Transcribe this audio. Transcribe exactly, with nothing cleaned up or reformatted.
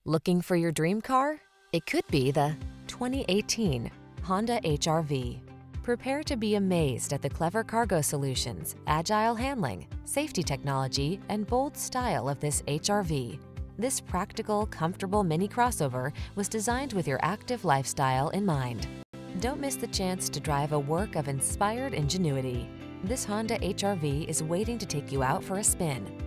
Looking for your dream car? It could be the twenty eighteen Honda H R V. Prepare to be amazed at the clever cargo solutions, agile handling, safety technology, and bold style of this H R V. This practical, comfortable mini crossover was designed with your active lifestyle in mind. Don't miss the chance to drive a work of inspired ingenuity. This Honda H R V is waiting to take you out for a spin.